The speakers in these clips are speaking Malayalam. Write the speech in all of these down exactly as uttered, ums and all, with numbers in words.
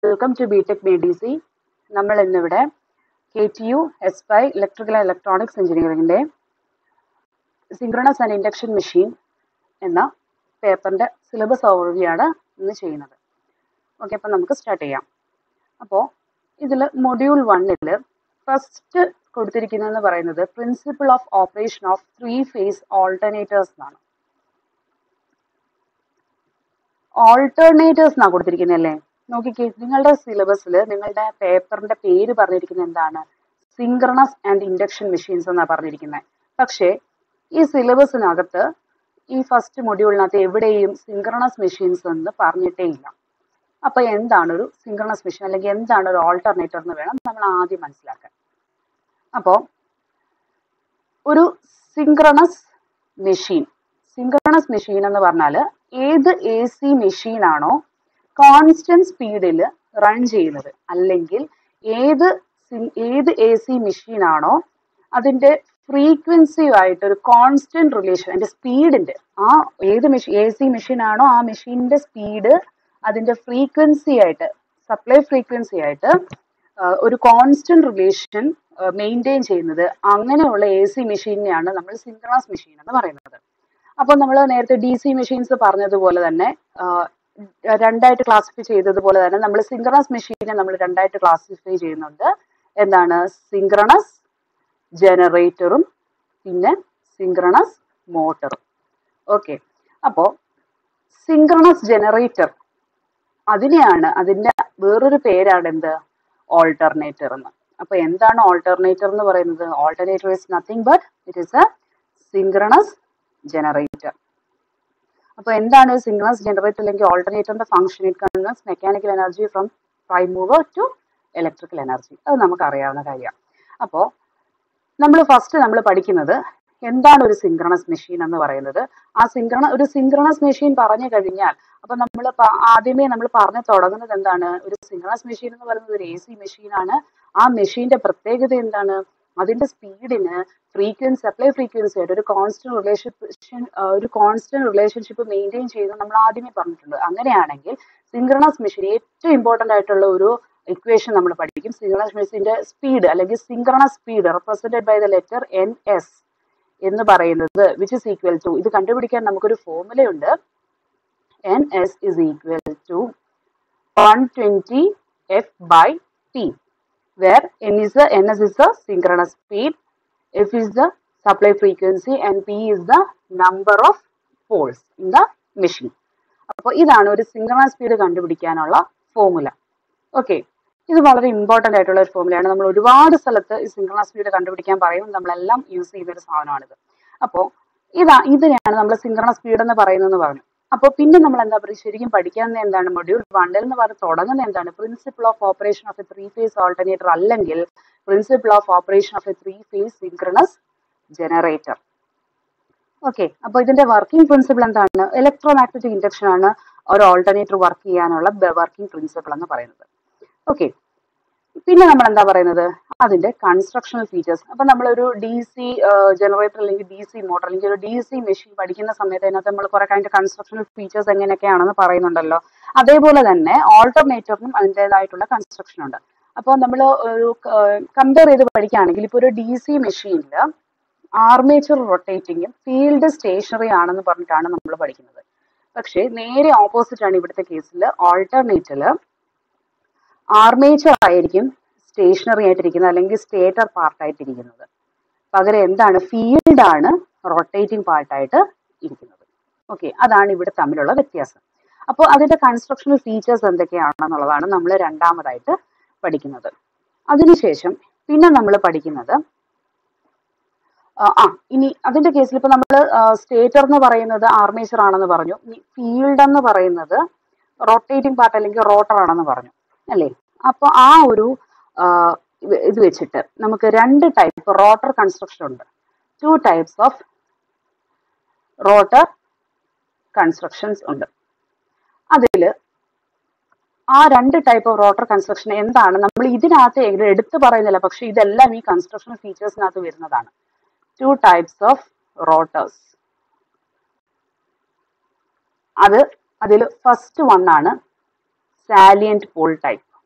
Welcome to BTech B D C. നമ്മൾ ഇന്നിവിടെ കെ ടി യു എസ് പൈ ഇലക്ട്രിക്കൽ ആൻഡ് ഇലക്ട്രോണിക്സ് എഞ്ചിനീയറിംഗിൻ്റെ സിങ്ക്രണസ് ആൻഡ് ഇൻഡക്ഷൻ മെഷീൻ എന്ന പേപ്പറിൻ്റെ സിലബസ് ഓവർവ്യൂ ആണ് ഇന്ന് ചെയ്യുന്നത്. ഓക്കെ, അപ്പം നമുക്ക് സ്റ്റാർട്ട് ചെയ്യാം. അപ്പോൾ ഇതിൽ മൊഡ്യൂൾ വണ്ണിൽ ഫസ്റ്റ് കൊടുത്തിരിക്കുന്നതെന്ന് പറയുന്നത് principle of operation of three phase alternators എന്നാണ്. ഓൾട്ടർനേറ്റേഴ്സ് എന്നാണ് കൊടുത്തിരിക്കുന്നത് അല്ലേ? നോക്കിക്കേ, നിങ്ങളുടെ സിലബസിൽ നിങ്ങളുടെ പേപ്പറിന്റെ പേര് പറഞ്ഞിരിക്കുന്നത് എന്താണ്? സിങ്ക്രണസ് ആൻഡ് ഇൻഡക്ഷൻ മെഷീൻസ് എന്നാണ് പറഞ്ഞിരിക്കുന്നത്. പക്ഷേ ഈ സിലബസിനകത്ത് ഈ ഫസ്റ്റ് മൊഡ്യൂളിനകത്ത് എവിടെയും സിങ്ക്രണസ് മെഷീൻസ് എന്ന് പറഞ്ഞിട്ടേ ഇല്ല. അപ്പൊ എന്താണ് ഒരു സിങ്ക്രണസ് മെഷീൻ അല്ലെങ്കിൽ എന്താണ് ഒരു ഓൾട്ടർനേറ്റർ എന്ന് വേണം നമ്മൾ ആദ്യം മനസ്സിലാക്കാൻ. അപ്പോൾ ഒരു സിങ്ക്രണസ് മെഷീൻ സിങ്ക്രണസ് മെഷീൻ എന്ന് പറഞ്ഞാൽ ഏത് എ സി മെഷീനാണോ കോൺസ്റ്റന്റ് സ്പീഡിൽ റൺ ചെയ്യുന്നത്, അല്ലെങ്കിൽ ഏത് ഏത് എ സി മെഷീനാണോ അതിന്റെ ഫ്രീക്വൻസിയുമായിട്ട് ഒരു കോൺസ്റ്റന്റ് റിലേഷൻ, അതിന്റെ സ്പീഡിന്റെ ആ ഏത് മെഷീൻ എ സി മെഷീൻ ആണോ ആ മെഷീനിന്റെ സ്പീഡ് അതിന്റെ ഫ്രീക്വൻസി ആയിട്ട് സപ്ലൈ ഫ്രീക്വൻസി ആയിട്ട് ഒരു കോൺസ്റ്റന്റ് റിലേഷൻ മെയിൻറ്റെയിൻ ചെയ്യുന്നത്, അങ്ങനെയുള്ള എ സി മെഷീനെയാണ് നമ്മൾ സിങ്ക്രണസ് മെഷീൻ എന്ന് പറയുന്നത്. അപ്പൊ നമ്മൾ നേരത്തെ ഡി സി മെഷീൻസ് പറഞ്ഞതുപോലെ തന്നെ രണ്ടായിട്ട് ക്ലാസിഫൈ ചെയ്തതുപോലെ തന്നെ നമ്മൾ സിങ്ക്രണസ് മെഷീനെ നമ്മൾ രണ്ടായിട്ട് ക്ലാസിഫൈ ചെയ്യുന്നുണ്ട്. എന്താണ്? സിങ്ക്രണസ് ജനറേറ്ററും പിന്നെ സിങ്ക്രണസ് മോട്ടറും. ഓക്കെ, അപ്പോ സിങ്ക്രണസ് ജനറേറ്റർ അതിനെയാണ് അതിന്റെ വേറൊരു പേരാണ് എന്ത്? ഓൾട്ടർനേറ്റർ എന്ന്. അപ്പൊ എന്താണ് ഓൾട്ടർനേറ്റർ എന്ന് പറയുന്നത്? Alternator is nothing but it is a synchronous generator. അപ്പൊ എന്താണ് സിങ്ക്രണസ് ജനറേറ്റർ അല്ലെങ്കിൽ ഓൾട്ടർനേറ്ററിന്റെ function? It converts mechanical energy from prime mover to electrical energy. അത് നമുക്ക് അറിയാവുന്ന കാര്യമാണ്. അപ്പോൾ നമ്മൾ ഫസ്റ്റ് നമ്മൾ പഠിക്കുന്നത് എന്താണ് ഒരു സിങ്ക്രണസ് മെഷീൻ എന്ന് പറയുന്നത്. ആ സിങ്ക്രണ ഒരു സിങ്ക്രണസ് മെഷീൻ പറഞ്ഞു കഴിഞ്ഞാൽ അപ്പൊ നമ്മൾ ആദ്യമേ നമ്മൾ പറഞ്ഞു തുടങ്ങുന്നത് എന്താണ്? ഒരു സിങ്ക്രണസ് മെഷീൻ എന്ന് പറയുന്നത് ഒരു എ സി മെഷീനാണ്. ആ മെഷീന്റെ പ്രത്യേകത എന്താണ്? അതിന്റെ സ്പീഡിന് ഫ്രീക്വൻസി സപ്ലൈ ഫ്രീക്വൻസി ആയിട്ട് ഒരു കോൺസ്റ്റന്റ് റിലേഷൻ ഒരു കോൺസ്റ്റന്റ് റിലേഷൻഷിപ്പ് മെയിൻറ്റെയിൻ ചെയ്യുന്നത് നമ്മൾ ആദ്യമേ പറഞ്ഞിട്ടുണ്ട്. അങ്ങനെയാണെങ്കിൽ സിങ്ക്രണസ് മെഷീൻ ഏറ്റവും ഇമ്പോർട്ടന്റ് ആയിട്ടുള്ള ഒരു ഇക്വേഷൻ നമ്മൾ പഠിക്കും. സിങ്ക്രണസ് മെഷീന്റെ സ്പീഡ് അല്ലെങ്കിൽ synchronous speed represented by the letter N S എന്ന് പറയുന്നത് വിച്ച് ഇസ് ഈക്വൽ ടു, ഇത് കണ്ടുപിടിക്കാൻ നമുക്കൊരു ഫോർമുലയുണ്ട്. N S is equal to one twenty F by T, where n is the ns is the synchronous speed, f is the supply frequency and p is the number of poles in the machine. അപ്പോൾ ഇതാണ് ഒരു സിങ്ക്രണസ് സ്പീഡ് കണ്ടുപിടിക്കാനുള്ള ഫോർമുല. ഓക്കെ, ഇത് വളരെ ഇമ്പോർട്ടന്റ് ആയിട്ടുള്ള ഒരു ഫോർമുലയാണ്. നമ്മൾ ഒരുപാട് സ്ഥലത്ത് ഈ സിങ്ക്രണസ് സ്പീഡ് കണ്ടുപിടിക്കാൻ പറയും, നമ്മളെല്ലാം യൂസ് ചെയ്യുന്ന ഒരു സാധനമാണിത്. അപ്പോൾ ഇതാ ഇതിനെയാണ് നമ്മൾ സിങ്ക്രണസ് സ്പീഡ് എന്ന് പറയുന്നതെന്ന് പറഞ്ഞു. അപ്പോൾ പിന്നെ നമ്മൾ എന്താ പറയുക ശരിക്കും പഠിക്കാവുന്ന എന്താണ്? മൊഡ്യൂൾ വണ്ണിൽ എന്ന് പറഞ്ഞ് തുടങ്ങുന്നത് എന്താണ്? Principle of operation of a three phase alternator അല്ലെങ്കിൽ principle of operation of a three phase synchronous generator. Okay, അപ്പോൾ ഇതിന്റെ വർക്കിംഗ് പ്രിൻസിപ്പിൾ എന്താണ്? ഇലക്ട്രോമാഗ്നറ്റിക് ഇൻഡക്ഷൻ ആണ് ഒരു ഓൾട്ടർനേറ്റർ വർക്ക് ചെയ്യാനുള്ള വർക്കിംഗ് പ്രിൻസിപ്പിൾ എന്ന് പറയുന്നത്. ഓക്കെ, പിന്നെ നമ്മൾ എന്താ പറയുന്നത്? അതിന്റെ കൺസ്ട്രക്ഷണൽ ഫീച്ചേഴ്സ്. അപ്പൊ നമ്മളൊരു ഡി സി ജനറേറ്റർ അല്ലെങ്കിൽ ഡി സി മോട്ടർ അല്ലെങ്കിൽ ഒരു ഡി സി മെഷീൻ പഠിക്കുന്ന സമയത്ത് അതിനകത്ത് നമ്മൾ കുറെ അതിന്റെ കൺസ്ട്രക്ഷണൽ ഫീച്ചേഴ്സ് എങ്ങനെയൊക്കെയാണെന്ന് പറയുന്നുണ്ടല്ലോ. അതേപോലെ തന്നെ ഓൾട്ടർനേറ്ററിനും അതിൻ്റെതായിട്ടുള്ള കൺസ്ട്രക്ഷൻ ഉണ്ട്. അപ്പോൾ നമ്മൾ ഒരു കമ്പയർ ചെയ്ത് പഠിക്കുകയാണെങ്കിൽ ഇപ്പൊ ഒരു ഡി സി മെഷീനിൽ ആർമേച്ചർ റൊട്ടേറ്റിംഗും ഫീൽഡ് സ്റ്റേഷനറി ആണെന്ന് പറഞ്ഞിട്ടാണ് നമ്മൾ പഠിക്കുന്നത്. പക്ഷേ നേരെ ഓപ്പോസിറ്റ് ആണ് ഇവിടുത്തെ കേസിൽ. ഓൾട്ടർനേറ്ററില് ആർമേച്ചർ ആയിരിക്കും സ്റ്റേഷനറി ആയിട്ടിരിക്കുന്നത് അല്ലെങ്കിൽ സ്റ്റേറ്റർ പാർട്ടായിട്ടിരിക്കുന്നത്. പകരം എന്താണ്? ഫീൽഡ് ആണ് റൊട്ടേറ്റിംഗ് പാർട്ടായിട്ട് ഇരിക്കുന്നത്. ഓക്കെ, അതാണ് ഇവിടെ തമ്മിലുള്ള വ്യത്യാസം. അപ്പോൾ അതിന്റെ കൺസ്ട്രക്ഷണൽ ഫീച്ചേഴ്സ് എന്തൊക്കെയാണെന്നുള്ളതാണ് നമ്മൾ രണ്ടാമതായിട്ട് പഠിക്കുന്നത്. അതിനുശേഷം പിന്നെ നമ്മൾ പഠിക്കുന്നത് ആ ഇനി അതിന്റെ കേസിൽ ഇപ്പൊ നമ്മൾ സ്റ്റേറ്റർ എന്ന് പറയുന്നത് ആർമേച്ചർ ആണെന്ന് പറഞ്ഞു. ഫീൽഡ് എന്ന് പറയുന്നത് റൊട്ടേറ്റിംഗ് പാർട്ട് അല്ലെങ്കിൽ റോട്ടർ ആണെന്ന് പറഞ്ഞു അല്ലേ? അപ്പൊ ആ ഒരു ഇത് വെച്ചിട്ട് നമുക്ക് രണ്ട് ടൈപ്പ് റോട്ടർ കൺസ്ട്രക്ഷൻ ഉണ്ട്. Two types of rotor constructions ഉണ്ട്. അതില് ആ രണ്ട് ടൈപ്പ് ഓഫ് റോട്ടർ കൺസ്ട്രക്ഷൻ എന്താണ് നമ്മൾ ഇതിനകത്ത് എടുത്തു പറയുന്നില്ല, പക്ഷെ ഇതെല്ലാം ഈ കൺസ്ട്രക്ഷൻ ഫീച്ചേഴ്സിനകത്ത് വരുന്നതാണ്. Two types of rotors. അത് അതിൽ ഫസ്റ്റ് വൺ ആണ് salient pole type.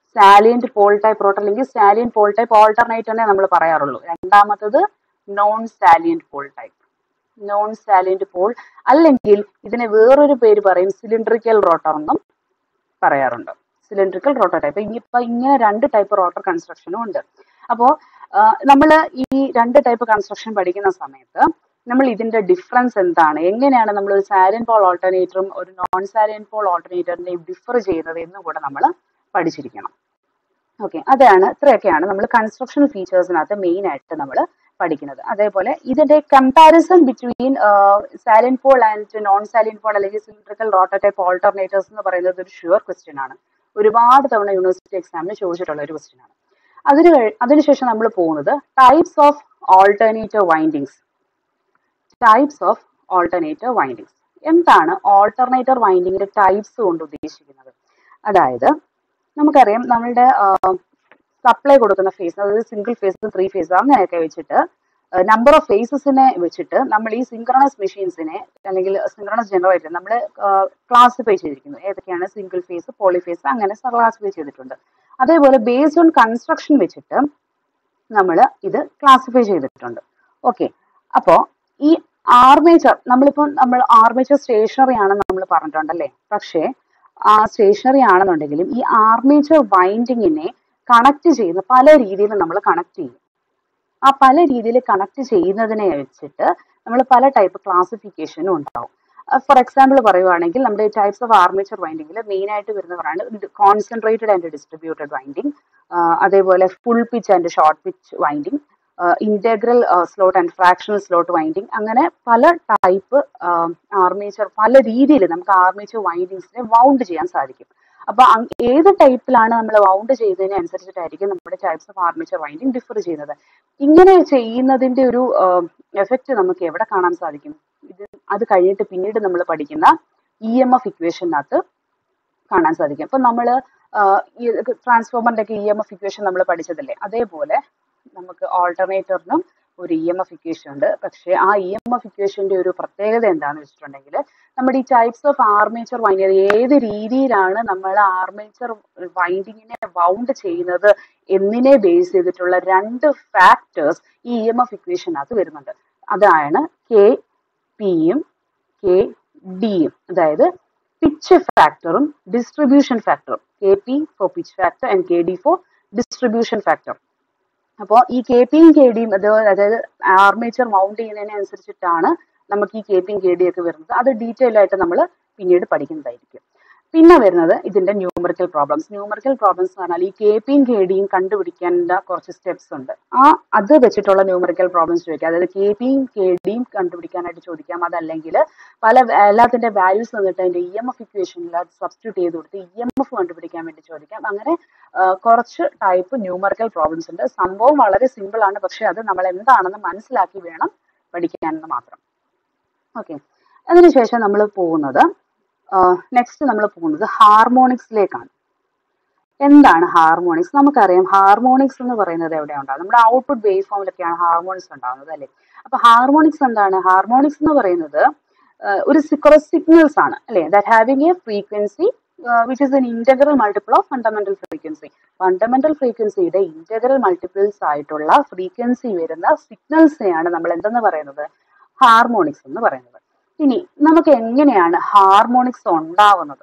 Salient pole type rotor അല്ലെങ്കിൽ സാലിയന്റ് പോൾ ടൈപ്പ് ഓൾട്ടർനേറ്ററിനെ നമ്മൾ പറയാറുള്ളൂ. രണ്ടാമത്തത് non salient pole type, non salient pole, അല്ലെങ്കിൽ ഇതിനെ വേറൊരു പേര് പറയും സിലിണ്ടറിക്കൽ റോട്ടർ എന്നും പറയാറുണ്ട്. Cylindrical rotor type. ഇനിയിപ്പോ ഇങ്ങനെ രണ്ട് ടൈപ്പ് റോട്ടർ കൺസ്ട്രക്ഷനും ഉണ്ട്. അപ്പോൾ നമ്മൾ ഈ രണ്ട് ടൈപ്പ് കൺസ്ട്രക്ഷൻ പഠിക്കുന്ന സമയത്ത് നമ്മൾ ഇതിന്റെ ഡിഫറൻസ് എന്താണ്, എങ്ങനെയാണ് നമ്മൾ ഒരു സാലിയന്റ് പോൾ ഓൾട്ടർനേറ്ററും ഒരു നോൺ സാലിയന്റ് പോൾ ഓൾട്ടർനേറ്ററിനെയും ഡിഫർ ചെയ്യുന്നത് എന്നും കൂടെ നമ്മൾ പഠിച്ചിരിക്കണം. ഓക്കെ, അതാണ് ഇത്രയൊക്കെയാണ് നമ്മൾ കൺസ്ട്രക്ഷൻ ഫീച്ചേഴ്സിനകത്ത് മെയിൻ ആയിട്ട് നമ്മൾ പഠിക്കുന്നത്. അതേപോലെ ഇതിന്റെ comparison between salient pole and non salient pole അല്ലെങ്കിൽ സിലിണ്ടറിക്കൽ റോട്ടർ ടൈപ്പ് ഓൾട്ടർനേറ്റേഴ്സ് എന്ന് പറയുന്നത് ഒരു ഷുവർ ക്വസ്റ്റ്യൻ ആണ്. ഒരുപാട് തവണ യൂണിവേഴ്സിറ്റി എക്സാമിന് ചോദിച്ചിട്ടുള്ള ഒരു ക്വസ്റ്റ്യൻ ആണ്. അതിന് അതിനുശേഷം നമ്മൾ പോകുന്നത് types of alternator windings. Types of alternator windings. എന്താണ് ഓൾട്ടർനേറ്റർ വൈൻഡിങ്ങിന്റെ ടൈപ്സ് കൊണ്ട് ഉദ്ദേശിക്കുന്നത്? അതായത് നമുക്കറിയാം നമ്മളുടെ സപ്ലൈ കൊടുക്കുന്ന ഫേസ്, അതായത് സിംഗിൾ ഫേസ്, ത്രീ ഫേസ് അങ്ങനെയൊക്കെ വെച്ചിട്ട് നമ്പർ ഓഫ് ഫേസസിനെ വെച്ചിട്ട് നമ്മൾ ഈ സിങ്ക്രണസ് മെഷീൻസിനെ അല്ലെങ്കിൽ സിങ്ക്രണസ് ജനറേറ്റർ നമ്മൾ ക്ലാസിഫൈ ചെയ്തിരിക്കുന്നു. ഏതൊക്കെയാണ് സിംഗിൾ ഫേസ്, പോളിഫേസ്, അങ്ങനെ ക്ലാസിഫൈ ചെയ്തിട്ടുണ്ട്. അതേപോലെ ബേസ്ഡ് ഓൺ കൺസ്ട്രക്ഷൻ വെച്ചിട്ട് നമ്മൾ ഇത് ക്ലാസിഫൈ ചെയ്തിട്ടുണ്ട്. ഓക്കെ, അപ്പോ ഈ ആർമേച്ചർ നമ്മളിപ്പോൾ നമ്മൾ ആർമേച്ചർ സ്റ്റേഷനറി ആണെന്ന് നമ്മൾ പറഞ്ഞിട്ടുണ്ടല്ലേ. പക്ഷേ ആ സ്റ്റേഷനറി ആണെന്നുണ്ടെങ്കിലും ഈ ആർമേച്ചർ വൈൻഡിങ്ങിനെ കണക്ട് ചെയ്യുന്ന പല രീതിയിൽ നമ്മൾ കണക്ട് ചെയ്യും. ആ പല രീതിയിൽ കണക്ട് ചെയ്യുന്നതിനെ വെച്ചിട്ട് നമ്മൾ പല ടൈപ്പ് ക്ലാസിഫിക്കേഷനും ഉണ്ടാവും. ഫോർ എക്സാമ്പിൾ പറയുവാണെങ്കിൽ നമ്മുടെ ടൈപ്സ് ഓഫ് ആർമേച്ചർ വൈൻഡിങ്ങിൽ മെയിൻ ആയിട്ട് വരുന്നവരാണ് കോൺസെൻട്രേറ്റഡ് ആൻഡ് ഡിസ്ട്രിബ്യൂട്ടഡ് വൈൻഡിങ്, അതേപോലെ full pitch and short pitch winding, integral slot and fractional slot winding, അങ്ങനെ പല ടൈപ്പ് ആർമേച്ചർ, പല രീതിയിൽ നമുക്ക് ആർമേച്ചർ വൈൻഡിങ്സിനെ വൗണ്ട് ചെയ്യാൻ സാധിക്കും. അപ്പൊ ഏത് ടൈപ്പിലാണ് നമ്മൾ വൗണ്ട് ചെയ്യുന്നതിനെ അനുസരിച്ചിട്ടായിരിക്കും നമ്മുടെ types of armature winding differ ചെയ്യുന്നത്. ഇങ്ങനെ ചെയ്യുന്നതിന്റെ ഒരു എഫക്റ്റ് നമുക്ക് എവിടെ കാണാൻ സാധിക്കും? ഇത് അത് കഴിഞ്ഞിട്ട് പിന്നീട് നമ്മൾ പഠിക്കുന്ന ഇ എം എഫ് ഇക്വേഷനകത്ത് കാണാൻ സാധിക്കും. അപ്പൊ നമ്മൾ ഈ ട്രാൻസ്ഫോമറിന്റെ ഒക്കെ ഇ എം എഫ് ഇക്വേഷൻ നമ്മൾ പഠിച്ചതല്ലേ, അതേപോലെ നമുക്ക് ഓൾട്ടർനേറ്ററിനും ഒരു ഇ എം എഫ് ഇക്വേഷൻ ഉണ്ട്. പക്ഷേ ആ ഇ എം എഫ് ഇക്വേഷന്റെ ഒരു പ്രത്യേകത എന്താണെന്ന് വെച്ചിട്ടുണ്ടെങ്കിൽ നമ്മുടെ ഈ ടൈപ്സ് ഓഫ് ആർമേച്ചർ വൈൻഡിങ് ഏത് രീതിയിലാണ് നമ്മൾ ആർമേച്ചർ വൈൻഡിങ്ങിനെ വൗണ്ട് ചെയ്യുന്നത് എന്നിനെ ബേസ് ചെയ്തിട്ടുള്ള രണ്ട് ഫാക്ടേഴ്സ് ഈ ഇ എം എഫ് ഇക്വേഷനകത്ത് വരുന്നുണ്ട്. അതാണ് കെ പിയും കെ ഡിയും, അതായത് പിച്ച് ഫാക്ടറും ഡിസ്ട്രിബ്യൂഷൻ ഫാക്ടറും. K P for pitch factor and K D for distribution factor. അപ്പോൾ ഈ കെ പിയും കെ ഡിയും അത് അതായത് ആർമേച്ചർ മൗണ്ട് ചെയ്യുന്നതിനെ അനുസരിച്ചിട്ടാണ് നമുക്ക് ഈ കെ പിയും കെ ഡിയും ഒക്കെ വരുന്നത്. അത് ഡീറ്റെയിൽ ആയിട്ട് നമ്മൾ പിന്നീട് പഠിക്കുന്നതായിരിക്കും. പിന്നെ വരുന്നത് ഇതിന്റെ ന്യൂമറിക്കൽ പ്രോബ്ലംസ്. ന്യൂമറിക്കൽ പ്രോബ്ലംസ് എന്ന് പറഞ്ഞാൽ ഈ കെ പിയും കെ ഡിയും കണ്ടുപിടിക്കേണ്ട കുറച്ച് സ്റ്റെപ്സ് ഉണ്ട്. ആ അത് വെച്ചിട്ടുള്ള ന്യൂമറിക്കൽ പ്രോബ്ലംസ് ചോദിക്കാം. അതായത് കെ പിയും കെ ഡിയും കണ്ടുപിടിക്കാനായിട്ട് ചോദിക്കാം. അതല്ലെങ്കിൽ പല എല്ലാത്തിന്റെ വാല്യൂസ് വന്നിട്ട് അതിന്റെ ഇ എം എഫ് ഇക്വേഷനിൽ അത് സബ്സ്റ്റിറ്റ്യൂട്ട് ചെയ്ത് കൊടുത്ത് ഇ എം എഫ് കണ്ടുപിടിക്കാൻ വേണ്ടി ചോദിക്കാം. അങ്ങനെ കുറച്ച് ടൈപ്പ് ന്യൂമറിക്കൽ പ്രോബ്ലംസ് ഉണ്ട്. സംഭവം വളരെ സിമ്പിൾ ആണ്, പക്ഷെ അത് നമ്മൾ എന്താണെന്ന് മനസ്സിലാക്കി വേണം പഠിക്കാനെന്ന് മാത്രം. ഓക്കെ, അതിനുശേഷം നമ്മൾ പോകുന്നത് നെക്സ്റ്റ് നമ്മൾ പോകുന്നത് ഹാർമോണിക്സിലേക്കാണ്. എന്താണ് ഹാർമോണിക്സ്? നമുക്കറിയാം ഹാർമോണിക്സ് എന്ന് പറയുന്നത് എവിടെയാണ് ഉണ്ടാകുന്നത്? നമ്മുടെ ഔട്ട്പുട്ട് വേവ് ഫോമിലൊക്കെയാണ് ഹാർമോണിക്സ് ഉണ്ടാകുന്നത് അല്ലേ. അപ്പൊ ഹാർമോണിക്സ് എന്താണ്? ഹാർമോണിക്സ് എന്ന് പറയുന്നത് ഒരു സിഗ്നൽസ് ആണ് അല്ലെ, that having a frequency which is N integral multiple of fundamental frequency. Fundamental ഫ്രീക്വൻസിയുടെ ഇന്റഗ്രൽ മൾട്ടിപ്പിൾസ് ആയിട്ടുള്ള ഫ്രീക്വൻസി വരുന്ന സിഗ്നൽസിനെയാണ് നമ്മൾ എന്തെന്ന് പറയുന്നത്? ഹാർമോണിക്സ് എന്ന് പറയുന്നത്. ഇനി നമുക്ക് എങ്ങനെയാണ് ഹാർമോണിക്സ് ഉണ്ടാവുന്നത്?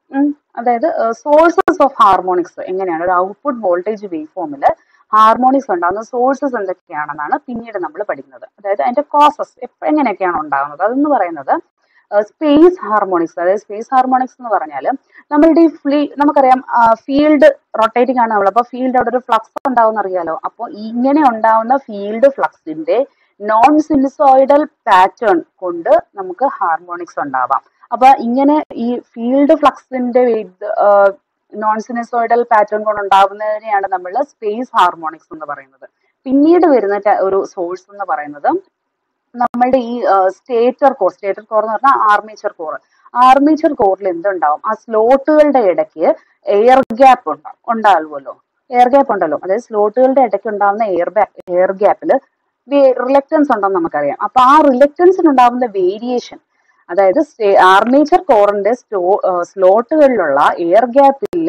അതായത് സോഴ്സസ് ഓഫ് ഹാർമോണിക്സ് എങ്ങനെയാണ്? ഒരു ഔട്ട്പുട്ട് വോൾട്ടേജ് വേവ് ഫോമിൽ ഹാർമോണിക്സ് ഉണ്ടാകുന്ന സോഴ്സസ് എന്തൊക്കെയാണെന്നാണ് പിന്നീട് നമ്മൾ പഠിക്കുന്നത്. അതായത് അതിന്റെ കോസസ് എങ്ങനെയൊക്കെയാണ് ഉണ്ടാകുന്നത് അതെന്ന് പറയുന്നത് സ്പേസ് ഹാർമോണിക്സ്. അതായത് സ്പേസ് ഹാർമോണിക്സ് എന്ന് പറഞ്ഞാൽ നമ്മളുടെ ഈ ഫ്ലീ നമുക്കറിയാം ഫീൽഡ് റൊട്ടേറ്റിംഗ് ആണ് നമ്മൾ. അപ്പൊ ഫീൽഡ് അവിടെ ഒരു ഫ്ലക്സ് ഉണ്ടാവും അറിയാലോ. അപ്പോൾ ഇങ്ങനെ ഉണ്ടാവുന്ന ഫീൽഡ് ഫ്ലക്സിന്റെ നോൺ സിനുസോയിഡൽ പാറ്റേൺ കൊണ്ട് നമുക്ക് ഹാർമോണിക്സ് ഉണ്ടാവാം. അപ്പൊ ഇങ്ങനെ ഈ ഫീൽഡ് ഫ്ലക്സിന്റെ നോൺ സിനുസോയിഡൽ പാറ്റേൺ കൊണ്ട് ഉണ്ടാവുന്നതിനെയാണ് നമ്മൾ സ്പേസ് ഹാർമോണിക്സ് എന്ന് പറയുന്നത്. പിന്നീട് വരുന്ന ഒരു സോഴ്സ് എന്ന് പറയുന്നത് നമ്മളുടെ ഈ സ്റ്റേറ്റർ കോർ. സ്റ്റേറ്റർ കോർ എന്ന് പറഞ്ഞാൽ ആർമേച്ചർ കോർ. ആർമേച്ചർ കോറിൽ എന്തുണ്ടാവും? ആ സ്ലോട്ടുകളുടെ ഇടയ്ക്ക് എയർ ഗ്യാപ്പ് ഉണ്ടാവും ഉണ്ടാവുമല്ലോ എയർ ഗ്യാപ്പ് ഉണ്ടല്ലോ. അതായത് സ്ലോട്ടുകളുടെ ഇടയ്ക്ക് ഉണ്ടാവുന്ന എയർ എയർ ഗ്യാപ്പിൽ റിലക്റ്റൻസ് ഉണ്ടെന്ന് നമുക്കറിയാം. അപ്പൊ ആ റിലക്റ്റൻസിനുണ്ടാവുന്ന വേരിയേഷൻ, അതായത് ആർമേച്ചർ കോറിന്റെ സ്ലോട്ടുകളിലുള്ള എയർ ഗ്യാപ്പിലെ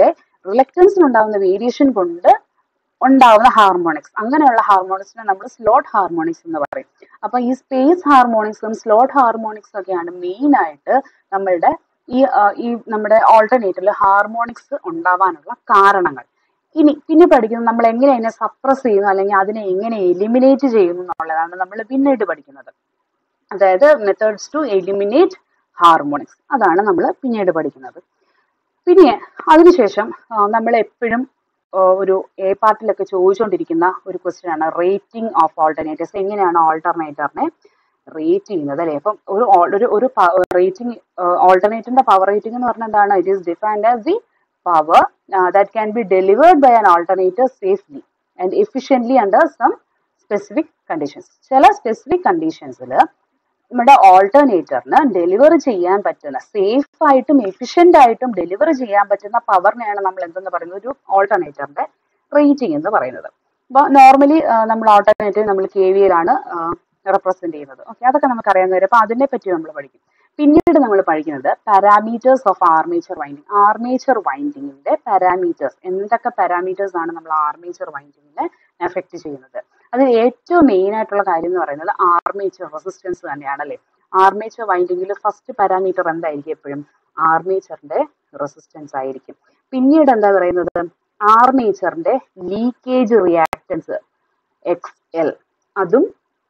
റിലക്റ്റൻസിനുണ്ടാവുന്ന വേരിയേഷൻ കൊണ്ട് ഉണ്ടാവുന്ന ഹാർമോണിക്സ്, അങ്ങനെയുള്ള ഹാർമോണിക്സിനെ നമ്മൾ സ്ലോട്ട് ഹാർമോണിക്സ് എന്ന് പറയും. അപ്പൊ ഈ സ്പേസ് ഹാർമോണിക്സും സ്ലോട്ട് ഹാർമോണിക്സും ഒക്കെയാണ് മെയിൻ ആയിട്ട് നമ്മളുടെ ഈ ഈ നമ്മുടെ ഓൾട്ടർനേറ്ററിൽ ഹാർമോണിക്സ് ഉണ്ടാവാനുള്ള കാരണങ്ങൾ. ഇനി പിന്നെ പഠിക്കുന്നത് നമ്മൾ എങ്ങനെ അതിനെ സപ്രസ് ചെയ്യുന്നു അല്ലെങ്കിൽ അതിനെ എങ്ങനെ എലിമിനേറ്റ് ചെയ്യുന്നു എന്നുള്ളതാണ് നമ്മൾ പിന്നീട് പഠിക്കുന്നത്. അതായത് മെത്തേഡ്സ് ടു എലിമിനേറ്റ് ഹാർമോണിക്സ്, അതാണ് നമ്മൾ പിന്നീട് പഠിക്കുന്നത്. പിന്നെ അതിനുശേഷം നമ്മൾ എപ്പോഴും ഒരു എ പാർട്ടിലൊക്കെ ചോദിച്ചുകൊണ്ടിരിക്കുന്ന ഒരു ക്വസ്റ്റ്യൻ ആണ് റേറ്റിംഗ് ഓഫ് ഓൾട്ടർനേറ്റീവ്സ്. എങ്ങനെയാണ് ഓൾട്ടർനേറ്ററിനെ റേറ്റ് ചെയ്യുന്നത് അല്ലേ? അപ്പം ഒരു ഒരു ഒരു റേറ്റിംഗ് ഓൾട്ടർനേറ്ററിന്റെ പവർ റേറ്റിംഗ് എന്ന് പറഞ്ഞാൽ എന്താണ്? It is defined as the power that can be delivered by an alternator safely and efficiently under some specific conditions. ചില സ്പെസിഫിക് കണ്ടീഷൻസിൽ നമ്മുടെ ഓൾട്ടർനേറ്ററിന് ഡെലിവർ ചെയ്യാൻ പറ്റുന്ന, സേഫ് ആയിട്ടും എഫിഷ്യന്റ് ആയിട്ടും ഡെലിവർ ചെയ്യാൻ പറ്റുന്ന പവറിനെയാണ് നമ്മൾ എന്തെന്ന് പറയുന്നത്? ഒരു ഓൾട്ടർനേറ്ററിന്റെ റേറ്റിംഗ് എന്ന് പറയുന്നത്. അപ്പോൾ നോർമലി നമ്മൾ ഓൾട്ടർനേറ്റീവ് നമ്മൾ കെ വി യിലാണ് റെപ്രസെന്റ് ചെയ്യുന്നത്. ഓക്കെ, അതൊക്കെ നമുക്ക് അറിയാവുന്ന വരും. അപ്പൊ അതിനെ പറ്റി നമ്മൾ പഠിക്കും. പിന്നീട് നമ്മൾ പഠിക്കുന്നത് parameters of armature winding. Armature വൈൻഡിങ്ങിന്റെ പാരാമീറ്റേഴ്സ്, എന്തൊക്കെ പാരാമീറ്റേഴ്സ് ആണ് നമ്മൾ ആർമേച്ചർ വൈൻഡിങ്ങിനെ എഫക്ട് ചെയ്യുന്നത്? അതിൽ ഏറ്റവും മെയിൻ ആയിട്ടുള്ള കാര്യം എന്ന് പറയുന്നത് ആർമേച്ചർ റെസിസ്റ്റൻസ് തന്നെയാണ് അല്ലേ? ആർമേച്ചർ വൈൻഡിങ്ങിൽ ഫസ്റ്റ് പാരാമീറ്റർ എന്തായിരിക്കും? എപ്പോഴും ആർമേച്ചറിന്റെ റെസിസ്റ്റൻസ് ആയിരിക്കും. പിന്നീട് എന്താ പറയുന്നത്? ആർമേച്ചറിന്റെ ലീക്കേജ് റിയാക്ടൻസ് എക്സ് എൽ, അതും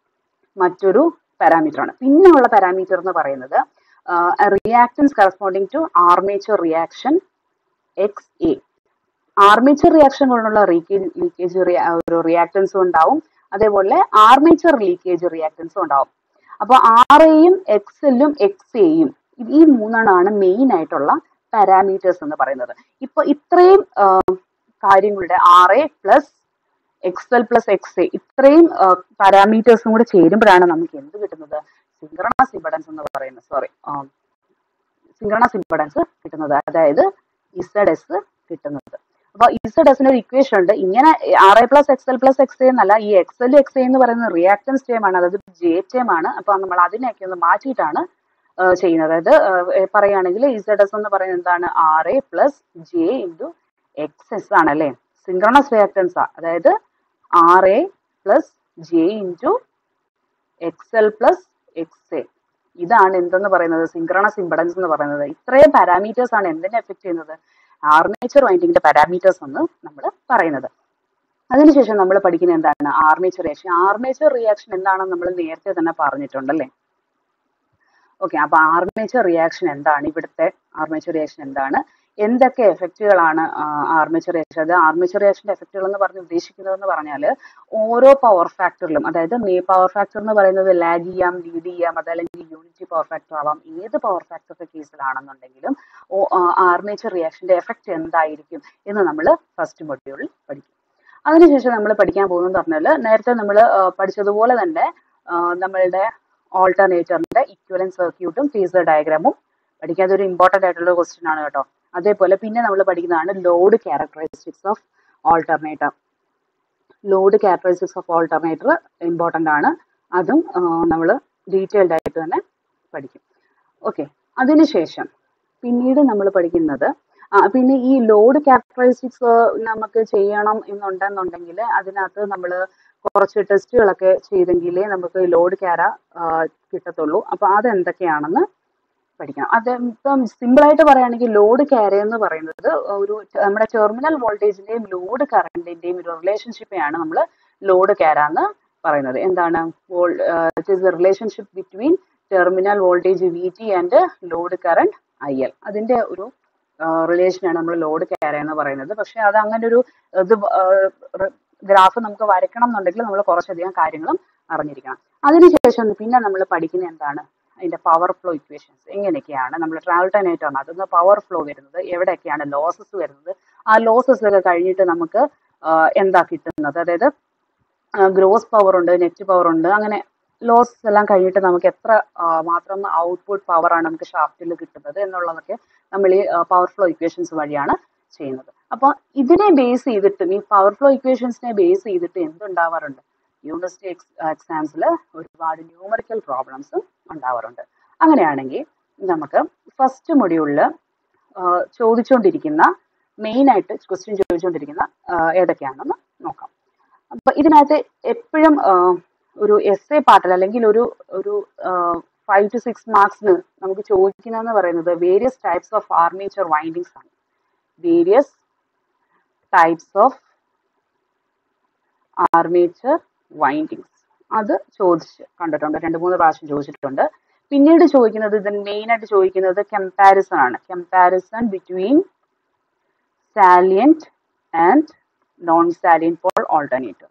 മറ്റൊരു പാരാമീറ്റർ ആണ്. പിന്നെയുള്ള പാരാമീറ്റർ എന്ന് പറയുന്നത് reactance corresponding to armature reaction X A. Armature reaction കൊണ്ടുള്ള ലീക്കേജ് ലീക്കേജ് ഒരു റിയാക്ടൻസും ഉണ്ടാവും, അതേപോലെ ആർമേച്ചർ ലീക്കേജ് റിയാക്ടൻസും ഉണ്ടാവും. അപ്പൊ ആർ എയും എക്സ് എല്ലും എക്സ് എയും ഈ മൂന്നെണ്ണമാണ് മെയിൻ ആയിട്ടുള്ള പാരാമീറ്റേഴ്സ് എന്ന് പറയുന്നത്. ഇപ്പൊ ഇത്രയും കാര്യങ്ങളുടെ R A plus X L plus X A ഇത്രയും പാരാമീറ്റേഴ്സും കൂടെ ചേരുമ്പോഴാണ് നമുക്ക് എന്ത് കിട്ടുന്നത്? സിൻക്രണസ് ഇംപെഡൻസ് എന്ന് പറയുന്നത്. സോറി സിൻക്രണസ് ഇംപെഡൻസ് കിട്ടുന്നത്, അതായത് ഇസഡ് എസ് കിട്ടുന്നത്. അപ്പൊ ഇസഡ് എസിന് ഒരു ഇക്വേഷൻ ഉണ്ട്. ഇങ്ങനെ R A plus X L plus X A എന്നല്ല, ഈ എക്സ് എൽ എക്സ് എ എന്ന് പറയുന്നത് റിയാക്ടൻസ് ടേം ആണ്, അതായത് ജെ ടേം ആണ്. അപ്പൊ നമ്മൾ അതിനെയൊക്കെ ഒന്ന് മാറ്റിയിട്ടാണ് ചെയ്യുന്നത്. അതായത് പറയുകയാണെങ്കിൽ ഇസഡ് എസ് എന്ന് പറയുന്നത് എന്താണ്? R A plus J into X S ആണ് അല്ലേ? സിൻക്രണസ് റിയാക്ടൻസ് ആ, അതായത് R A plus J into X L plus X A. ഇതാണ് എന്തെന്ന് പറയുന്നത്? സിൻക്രണസ് ഇംപെഡൻസ് എന്ന് പറയുന്നത്. ഇത്രയും പാരാമീറ്റേഴ്സ് ആണ് എന്തിനെ എഫക്ട് ചെയ്യുന്നത്? ആർമേച്ചർ വൈൻഡിങ്ങിന്റെ പാരാമീറ്റേഴ്സ് എന്ന് നമ്മൾ പറയുന്നത്. അതിനുശേഷം നമ്മൾ പഠിക്കുന്നത് എന്താണ്? Armature reaction. ആർമേച്ചർ റിയാക്ഷൻ എന്താണെന്ന് നമ്മൾ നേരത്തെ തന്നെ പറഞ്ഞിട്ടുണ്ടല്ലേ? ഓക്കെ, അപ്പൊ ആർമേച്ചർ റിയാക്ഷൻ എന്താണ്? ഇവിടുത്തെ ആർമേച്ചർ റിയാക്ഷൻ എന്താണ്? എന്തൊക്കെ എഫക്റ്റുകളാണ് ആർമേച്ചർ റിയാക്ഷൻ? അത് ആർമേച്ചർ റിയാക്ഷന്റെ എഫക്റ്റുകൾ എന്ന് പറഞ്ഞ് ഉദ്ദേശിക്കുന്നതെന്ന് പറഞ്ഞാൽ ഓരോ പവർ ഫാക്ടറിലും, അതായത് മേ പവർ ഫാക്ടർ എന്ന് പറയുന്നത് ലാഗ് ചെയ്യാം, ലീഡ് ചെയ്യാം, അതല്ലെങ്കിൽ യൂണിറ്റി പവർ ഫാക്ടർ ആവാം. ഏത് പവർ ഫാക്ടറിന്റെ കേസിലാണെന്നുണ്ടെങ്കിലും ആർമേച്ചർ റിയാക്ഷന്റെ എഫക്റ്റ് എന്തായിരിക്കും എന്ന് നമ്മൾ ഫസ്റ്റ് മൊഡ്യൂളിൽ പഠിക്കും. അതിനുശേഷം നമ്മൾ പഠിക്കാൻ പോകുന്നത് പറഞ്ഞാൽ നേരത്തെ നമ്മൾ പഠിച്ചതുപോലെ തന്നെ നമ്മളുടെ ഓൾട്ടർനേറ്ററിന്റെ ഇക്വലന്റ് സർക്യൂട്ടും ഫേസർ ഡയഗ്രാമും പഠിക്കാൻ. അതൊരു ഇമ്പോർട്ടന്റ് ആയിട്ടുള്ള ക്വസ്റ്റ്യൻ ആണ് കേട്ടോ. അതേപോലെ പിന്നെ നമ്മൾ പഠിക്കുന്നതാണ് load characteristics of alternator. Load characteristics of alternator important ആണ്, അതും നമ്മൾ ഡീറ്റെയിൽഡ് ആയിട്ട് തന്നെ പഠിക്കും. ഓക്കെ, അതിനുശേഷം പിന്നീട് നമ്മൾ പഠിക്കുന്നത് പിന്നെ ഈ ലോഡ് ക്യാരക്ടറിസ്റ്റിക്സ് നമുക്ക് ചെയ്യണം എന്നുണ്ടെന്നുണ്ടെങ്കിൽ അതിനകത്ത് നമ്മൾ കുറച്ച് ടെസ്റ്റുകളൊക്കെ ചെയ്തെങ്കിലേ നമുക്ക് ലോഡ് ക്യാര കിട്ടത്തുള്ളൂ. അപ്പൊ അതെന്തൊക്കെയാണെന്ന് പഠിക്കണം. അത് ഇപ്പം സിമ്പിൾ ആയിട്ട് പറയുകയാണെങ്കിൽ ലോഡ് ക്യാരി എന്ന് പറയുന്നത് ഒരു നമ്മുടെ ടെർമിനൽ വോൾട്ടേജിന്റെയും ലോഡ് കറണ്ടിന്റെയും ഒരു റിലേഷൻഷിപ്പെയാണ് നമ്മൾ ലോഡ് ക്യാര എന്ന് പറയുന്നത്. എന്താണ്? It is the relationship between terminal voltage V T and load current I L. അതിന്റെ ഒരു റിലേഷനാണ് നമ്മൾ ലോഡ് ക്യാര എന്ന് പറയുന്നത്. പക്ഷെ അത് അങ്ങനെ ഒരു ഇത് ഗ്രാഫ് നമുക്ക് വരയ്ക്കണം എന്നുണ്ടെങ്കിൽ നമ്മൾ കുറച്ചധികം കാര്യങ്ങളും അറിഞ്ഞിരിക്കണം. അതിനുശേഷം പിന്നെ നമ്മൾ പഠിക്കുന്ന എന്താണ്? അതിന്റെ പവർ ഫ്ലോ ഇക്വേഷൻസ് എങ്ങനെയൊക്കെയാണ് നമ്മൾ ആൾട്ടർനേറ്റർ അതൊന്ന് പവർ ഫ്ലോ വരുന്നത്, എവിടെയൊക്കെയാണ് ലോസസ് വരുന്നത്, ആ ലോസസ് ഒക്കെ കഴിഞ്ഞിട്ട് നമുക്ക് എന്താ കിട്ടുന്നത്, അതായത് ഗ്രോസ് പവർ ഉണ്ട്, നെറ്റ് പവർ ഉണ്ട്, അങ്ങനെ ലോസ് എല്ലാം കഴിഞ്ഞിട്ട് നമുക്ക് എത്ര മാത്രം ഔട്ട്പുട്ട് പവർ ആണ് നമുക്ക് ഷാഫ്റ്റിൽ കിട്ടുന്നത് എന്നുള്ളതൊക്കെ നമ്മൾ ഈ പവർ ഫ്ലോ ഇക്വേഷൻസ് വഴിയാണ് ചെയ്യുന്നത്. അപ്പൊ ഇതിനെ ബേസ് ചെയ്തിട്ട് ഈ പവർ ഫ്ലോ ഇക്വേഷൻസിനെ ബേസ് ചെയ്തിട്ട് എന്തുണ്ടാവാറുണ്ട്? യൂണിവേഴ്സിറ്റി എക്സാംസിൽ ഒരുപാട് ന്യൂമറിക്കൽ പ്രോബ്ലംസ് ഉണ്ടാവാറുണ്ട്. അങ്ങനെയാണെങ്കിൽ നമുക്ക് ഫസ്റ്റ് മൊഡ്യൂളിൽ ചോദിച്ചുകൊണ്ടിരിക്കുന്ന മെയിൻ ആയിട്ട് ക്വസ്റ്റ്യൻ ചോദിച്ചുകൊണ്ടിരിക്കുന്ന ഏതൊക്കെയാണെന്ന് നോക്കാം. അപ്പൊ ഇതിനകത്ത് എപ്പോഴും ഒരു എസ് എ പാർട്ടിൽ അല്ലെങ്കിൽ ഒരു ഒരു ഫൈവ് ടു സിക്സ് മാർക്സിന് നമുക്ക് ചോദിക്കുന്നതെന്ന് പറയുന്നത് various types of armature windings ആണ്. Various types of armature windings അത് ചോദിച്ച് കണ്ടിട്ടുണ്ട്, രണ്ട് മൂന്ന് പ്രാവശ്യം ചോദിച്ചിട്ടുണ്ട്. പിന്നീട് ചോദിക്കുന്നത് ഇത് മെയിൻ ആയിട്ട് ചോദിക്കുന്നത് കമ്പാരിസൺ ആണ്. Comparison between salient and non salient pole alternatives.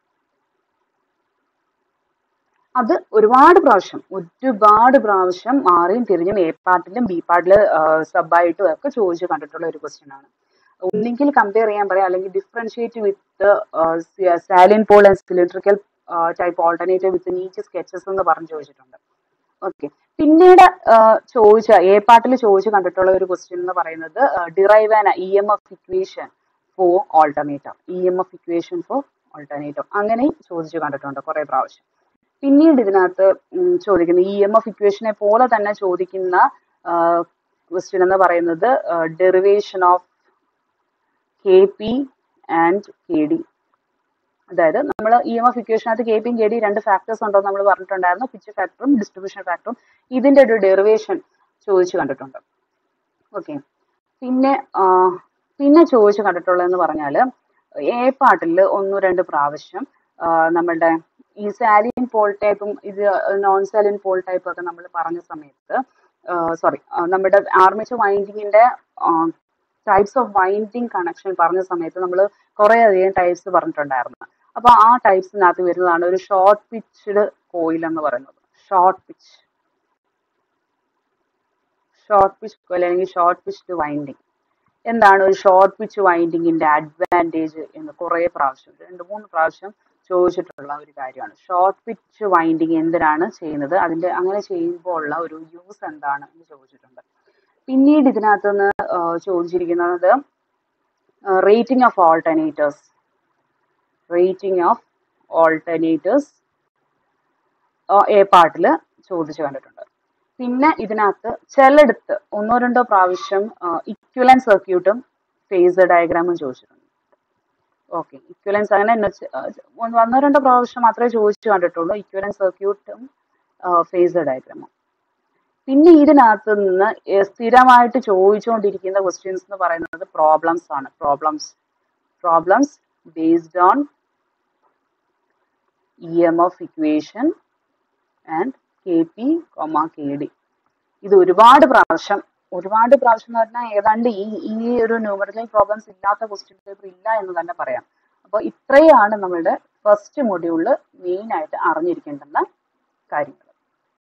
അത് ഒരുപാട് പ്രാവശ്യം ഒരുപാട് പ്രാവശ്യം മാറിയും തിരിഞ്ഞും എ പാർട്ടിലും ബി പാർട്ടില് സബായിട്ടും ഒക്കെ ചോദിച്ചു കണ്ടിട്ടുള്ള ഒരു ക്വസ്റ്റ്യൻ ആണ്. ഒന്നെങ്കിൽ കമ്പയർ ചെയ്യാൻ പറയാം, അല്ലെങ്കിൽ differentiate with salient pole and cylindrical type alternative with neat sketches എന്ന് പറഞ്ഞ് ചോദിച്ചിട്ടുണ്ട്. ഓക്കെ, പിന്നീട് ചോദിച്ച എ പാർട്ടിൽ ചോദിച്ചു കണ്ടിട്ടുള്ള ഒരു ക്വസ്റ്റ്യൻ എന്ന് പറയുന്നത് derive an E M F equation for alternator. E M F equation for alternator അങ്ങനെ ചോദിച്ചു കണ്ടിട്ടുണ്ട് കുറെ പ്രാവശ്യം. പിന്നീട് ഇതിനകത്ത് ചോദിക്കുന്ന ഇ എം എഫ് ഇക്വേഷനെ പോലെ തന്നെ ചോദിക്കുന്ന ക്വസ്റ്റ്യൻ എന്ന് പറയുന്നത് derivation of K P and K D. അതായത് നമ്മൾ ഇ എം എഫ് ഇക്വേഷനകത്ത് കെ പിയും കെ ഡി രണ്ട് ഫാക്ടേഴ്സ് ഉണ്ടോ നമ്മൾ പറഞ്ഞിട്ടുണ്ടായിരുന്നു, പിച്ച് ഫാക്ടറും ഡിസ്ട്രിബ്യൂഷൻ ഫാക്ടറും. ഇതിന്റെ ഒരു ഡെറിവേഷൻ ചോദിച്ചു കണ്ടിട്ടുണ്ട്. ഓക്കെ, പിന്നെ പിന്നെ ചോദിച്ചു കണ്ടിട്ടുള്ളതെന്ന് പറഞ്ഞാൽ എ പാർട്ടിൽ ഒന്നു രണ്ട് പ്രാവശ്യം നമ്മളുടെ ഈ സാലിയൻ പോൾ ടൈപ്പും ഇത് നോൺ സാലിയൻ പോൾ ടൈപ്പും ഒക്കെ നമ്മൾ പറഞ്ഞ സമയത്ത് സോറി നമ്മുടെ ആർമേച്ചർ വൈൻഡിങ്ങിന്റെ ടൈപ്സ് ഓഫ് വൈൻഡിങ് കണക്ഷൻ പറഞ്ഞ സമയത്ത് നമ്മൾ കുറെ അധികം ടൈപ്സ് പറഞ്ഞിട്ടുണ്ടായിരുന്നു. അപ്പൊ ആ ടൈപ്സിനകത്ത് വരുന്നതാണ് ഒരു ഷോർട്ട് പിച്ച്ഡ് കോയിൽ എന്ന് പറയുന്നത്. Short pitch short pitch coil അല്ലെങ്കിൽ ഷോർട്ട് പിച്ച്ഡ് വൈൻഡിങ്. എന്താണ് ഒരു ഷോർട്ട് പിച്ച് വൈൻഡിങ്ങിന്റെ അഡ്വാൻറ്റേജ് എന്ന് കുറെ പ്രാവശ്യം രണ്ട് മൂന്ന് പ്രാവശ്യം ചോദിച്ചിട്ടുള്ള ഒരു കാര്യമാണ്. ഷോർട്ട് പിച്ച് വൈൻഡിങ് എന്തിനാണ് ചെയ്യുന്നത്, അതിന്റെ അങ്ങനെ ചെയ്യുമ്പോൾ ഉള്ള ഒരു യൂസ് എന്താണ് എന്ന് ചോദിച്ചിട്ടുണ്ട്. പിന്നീട് ഇതിനകത്ത് നിന്ന് ചോദിച്ചിരിക്കുന്നത് rating of alternators rating of alternators A പാർട്ടിൽ ചോദിച്ചു കണ്ടിട്ടുണ്ട്. പിന്നെ ഇതിനകത്ത് ചിലയിടത്ത് ഒന്നോ രണ്ടോ പ്രാവശ്യം ഇക്വലന്റ് സർക്യൂട്ടും ഫേസർ ഡയഗ്രാമും ചോദിച്ചിട്ടുണ്ട്. ഓക്കെ, ഇക്വലൻസ് അങ്ങനെ ഒന്നോ രണ്ടോ പ്രാവശ്യം മാത്രമേ ചോദിച്ചു കണ്ടിട്ടുള്ളൂ, ഇക്വലന്റ് സർക്യൂട്ടും ഫേസർ ഡയഗ്രാമും. പിന്നെ ഇതിനകത്ത് നിന്ന് സ്ഥിരമായിട്ട് ചോദിച്ചുകൊണ്ടിരിക്കുന്ന ക്വസ്റ്റ്യൻസ് എന്ന് പറയുന്നത് പ്രോബ്ലംസ് ആണ്. Problems problems based on E M F equation and K P comma K D. ഇത് ഒരുപാട് പ്രാവശ്യം ഒരുപാട് പ്രാവശ്യം എന്ന് പറഞ്ഞാൽ ഏതാണ്ട് ഈ ഈ ഒരു ന്യൂമറിക്കൽ പ്രോബ്ലംസ് ഇല്ലാത്ത ക്വസ്റ്റ്യൻ പേപ്പർ ഇല്ല എന്ന് തന്നെ പറയാം. അപ്പോൾ ഇത്രയാണ് നമ്മളുടെ ഫസ്റ്റ് മൊഡ്യൂളിൽ മെയിൻ ആയിട്ട് അറിഞ്ഞിരിക്കേണ്ടുന്ന കാര്യങ്ങൾ.